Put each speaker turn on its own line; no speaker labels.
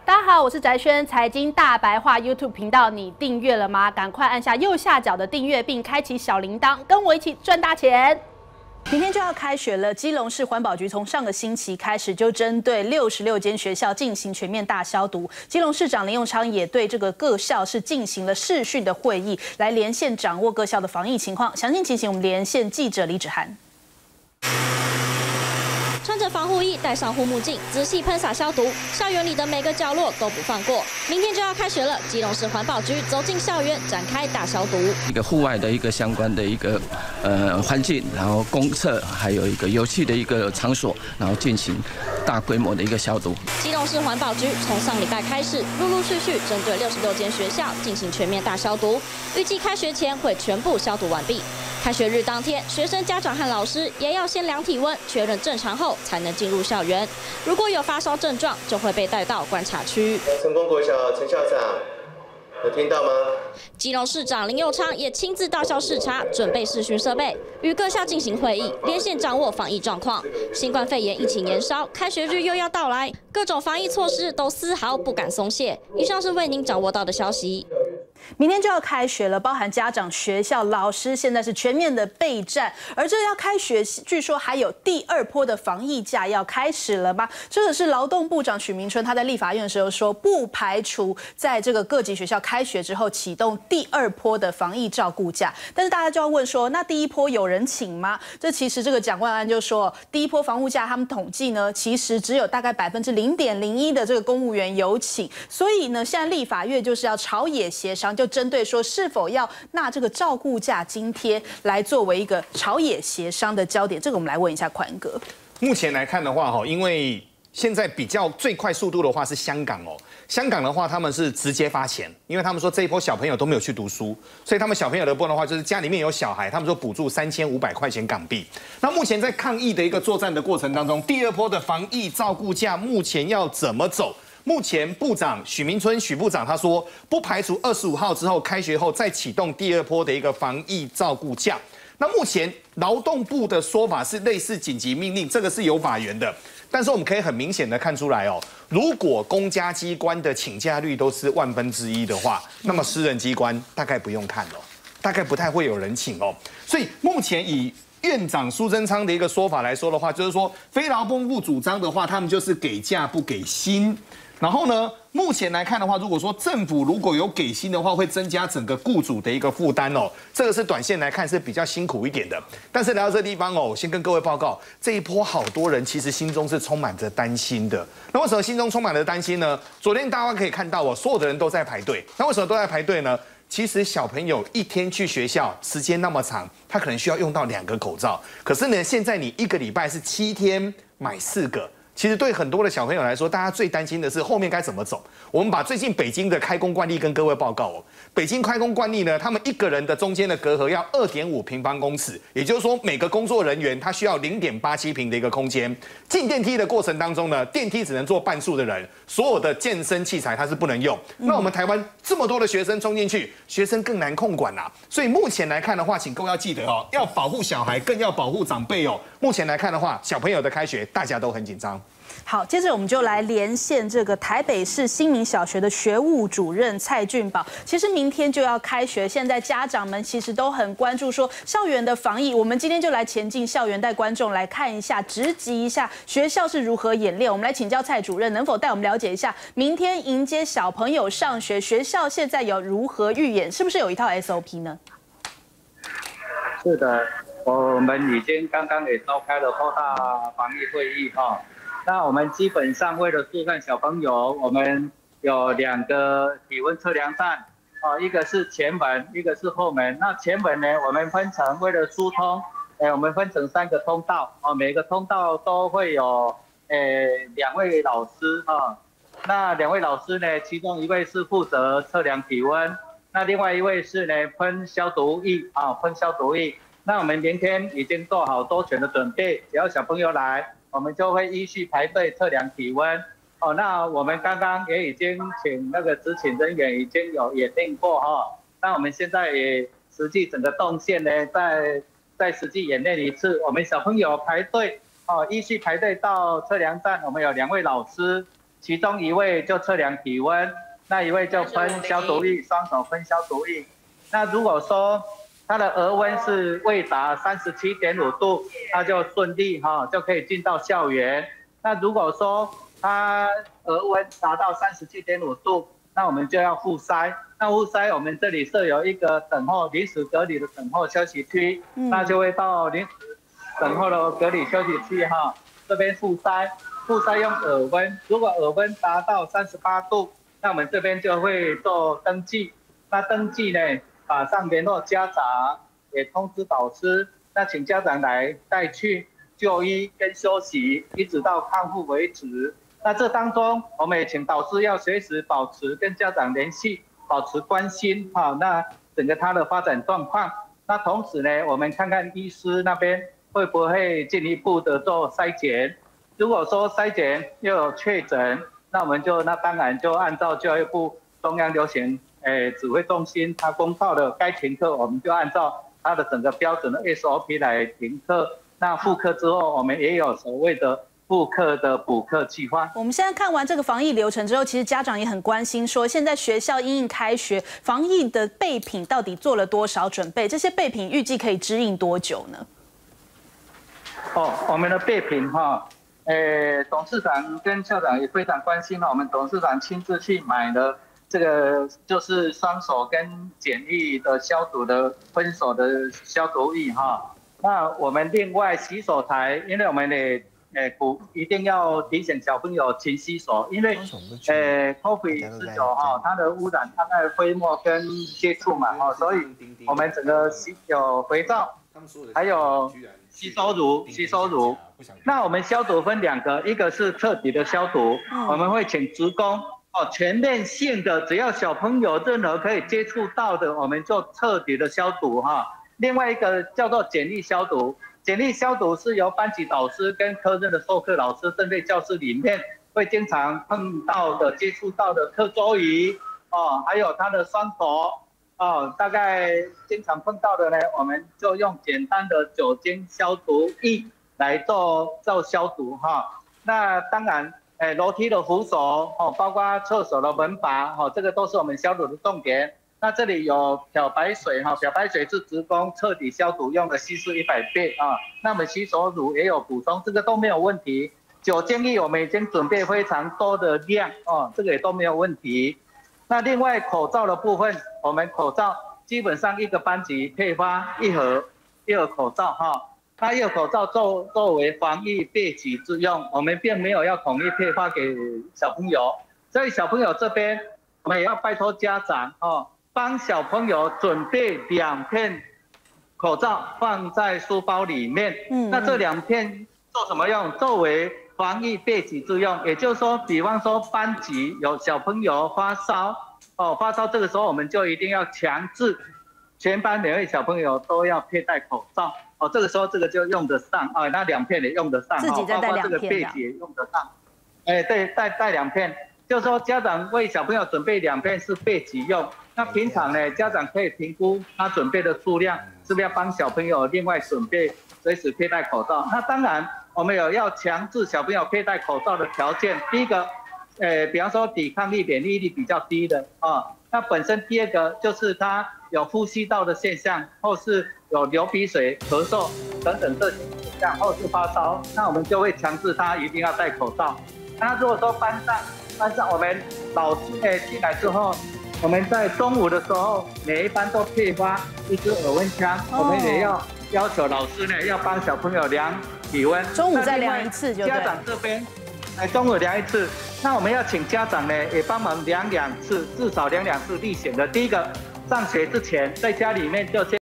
大家好，我是翟轩，财经大白话 YouTube 频道，你订阅了吗？赶快按下右下角的订阅，并开启小铃铛，跟我一起赚大钱。明天就要开学了，基隆市环保局从上个星期开始就针对66间学校进行全面大消毒。基隆市长林右昌也对这个各校是进行了视讯的会议，来连线掌握各校的防疫情况。详细情形，我们连线记者李芷涵。
穿着防护衣，戴上护目镜，仔细喷洒消毒，校园里的每个角落都不放过。明天就要开学了，基隆市环保局走进校园，展开大消毒。
一个户外的一个相关的一个环境，然后公厕还有一个游戏的一个场所，然后进行大规模的一个消毒。
基隆市环保局从上礼拜开始，陆陆续续针对66间学校进行全面大消毒，预计开学前会全部消毒完毕。开学日当天，学生、家长和老师也要先量体温，确认正常后才能进入校园。如果有发烧症状，就会被带到观察区。
成功国小陈校长，有听到吗？
基隆市长林右昌也亲自到校视察，准备视讯设备，与各校进行会议，连线掌握防疫状况。新冠肺炎疫情延烧，开学日又要到来，各种防疫措施都丝毫不敢松懈。以上是为您掌握到的消息。
明天就要开学了，包含家长、学校、老师，现在是全面的备战。而这要开学，据说还有第二波的防疫假要开始了吧？这个是劳动部长许明春他在立法院的时候说，不排除在这个各级学校开学之后启动第二波的防疫照顾假。但是大家就要问说，那第一波有人请吗？这其实这个蒋万安就说，第一波防护假他们统计呢，其实只有大概0.01%的这个公务员有请，所以呢，现在立法院就是要朝野协商。就针对说是否要纳这个照顾假津贴来作为一个朝野协商的焦点，这个我们来问一下宽哥。
目前来看的话，因为现在比较最快速度的话是香港哦，香港的话他们是直接发钱，因为他们说这一波小朋友都没有去读书，所以他们小朋友的部分的话就是家里面有小孩，他们说补助3500块钱港币。那目前在抗疫的一个作战的过程当中，第二波的防疫照顾假目前要怎么走？目前部长许明春许部长他说，不排除25号之后开学后再启动第二波的一个防疫照顾假。那目前劳动部的说法是类似紧急命令，这个是有法源的。但是我们可以很明显的看出来哦，如果公家机关的请假率都是1/1000的话，那么私人机关大概不用看了，大概不太会有人请哦。所以目前以院长苏贞昌的一个说法来说的话，就是说非劳动部主张的话，他们就是给假不给薪。然后呢，目前来看的话，如果说政府如果有给薪的话，会增加整个雇主的一个负担哦。这个是短线来看是比较辛苦一点的。但是来到这地方哦，我先跟各位报告，这一波好多人其实心中是充满着担心的。那为什么心中充满了担心呢？昨天大家可以看到哦，所有的人都在排队。那为什么都在排队呢？其实小朋友一天去学校时间那么长，他可能需要用到2个口罩。可是呢，现在你1个礼拜是7天买4个。其实对很多的小朋友来说，大家最担心的是后面该怎么走。我们把最近北京的开工惯例跟各位报告哦。北京开工惯例呢，他们1个人的中间的隔阂要2.5平方公尺，也就是说每个工作人员他需要0.87平的一个空间。进电梯的过程当中呢，电梯只能坐半数的人，所有的健身器材它是不能用。那我们台湾这么多的学生冲进去，学生更难控管啦。所以目前来看的话，请各位要记得哦，要保护小孩，更要保护长辈哦。目前来看的话，小朋友的开学大家都很紧张。
好，接着我们就来连线这个台北市新民小学的学务主任蔡俊宝。其实明天就要开学，现在家长们其实都很关注说校园的防疫。我们今天就来前进校园，带观众来看一下，直击一下学校是如何演练。我们来请教蔡主任，能否带我们了解一下明天迎接小朋友上学，学校现在有如何预演，是不是有一套 SOP 呢？
是的，我们已经刚刚也召开了扩大防疫会议哈。那我们基本上为了疏散小朋友，我们有2个体温测量站，一个是前门，一个是后门。那前门呢，我们分成为了疏通，我们分成3个通道，每个通道都会有2位老师哈。那2位老师呢，其中1位是负责测量体温，那另外1位是呢喷消毒液喷消毒液。那我们明天已经做好周全的准备，只要小朋友来，我们就会依序排队测量体温。那我们刚刚也已经请那个执勤人员已经有演练过哈。那我们现在也实际整个动线呢，再实际演练一次。我们小朋友排队依序排队到测量站，我们有2位老师其中一位就测量体温，那一位就喷消毒液，双手喷消毒液。那如果说他的额温是未达37.5度，他就顺利就可以进到校园。那如果说他额温达到37.5度，那我们就要复筛。那复筛我们这里设有一个等候临时隔离的等候休息区，那就会到临时等候的隔离休息区这边复筛。复筛用耳温，如果耳温达到38度，那我们这边就会做登记。那登记呢，马上联络家长，也通知导师，那请家长来带去就医跟休息，一直到康复为止。那这当中，我们也请导师要随时保持跟家长联系，保持关心那整个他的发展状况。那同时呢，我们看看医师那边会不会进一步的做筛检。如果说筛检又有确诊，那我们那当然就按照教育部中央流行指挥中心他公告的该停课，我们就按照他的整个标准的 SOP 来停课。那复课之后，我们也有所谓的复课的补课计划。
我们现在看完这个防疫流程之后，其实家长也很关心，说现在学校因应开学，防疫的备品到底做了多少准备？这些备品预计可以支应多久呢？
我们的备品董事长跟校长也非常关心我们董事长亲自去买了这个就是双手跟简易的消毒的喷手的消毒液那我们另外洗手台，因为我们一定要提醒小朋友勤洗手，因为COVID-19它的污染它在飞沫跟接触嘛所以我们整个有肥皂，还有吸收乳。那我们消毒分2个，一个是彻底的消毒，我们会请职工全面性的，只要小朋友任何可以接触到的，我们就彻底的消毒另外一个叫做简易消毒，简易消毒是由班级导师跟科任的授课老师针对教室里面会经常碰到的、接触到的课桌椅还有他的双头大概经常碰到的呢，我们就用简单的酒精消毒液来做消毒那当然楼梯的扶手包括厕所的门把这个都是我们消毒的重点。那这里有漂白水漂白水是职工彻底消毒用的稀释100倍那我们洗手乳也有补充，这个都没有问题。酒精液我们已经准备非常多的量这个也都没有问题。那另外口罩的部分，我们口罩基本上一个班级配发一盒口罩那一盒口罩作为防疫备给之用，我们并没有要统一配发给小朋友，所以小朋友这边我们也要拜托家长帮小朋友准备2片口罩放在书包里面。那这2片做什么用？作为防疫备给之用，也就是说，比方说班级有小朋友发烧这个时候我们就一定要强制全班每位小朋友都要佩戴口罩这个时候这个就用得上那2片也用得上
自己再带2片
包括这个备给也用得上对，带2片，就是说家长为小朋友准备2片是备给用。那平常呢，家长可以评估他准备的数量，是不是要帮小朋友另外准备随时佩戴口罩？那当然，我们有要强制小朋友佩戴口罩的条件。第一个，比方说抵抗力、免疫力比较低的那本身第2个就是他有呼吸道的现象，或是有流鼻水、咳嗽等等这些现象，或是发烧，那我们就会强制他一定要戴口罩。那如果说班上我们老师进来之后，我们在中午的时候，每一班都配发一支耳温枪，我们也要求老师呢要帮小朋友量体温，
中午再量一次就对。
家长这边，中午量一次，那我们要请家长呢也帮忙量2次，至少量2次例行的。第一个，上学之前在家里面就先。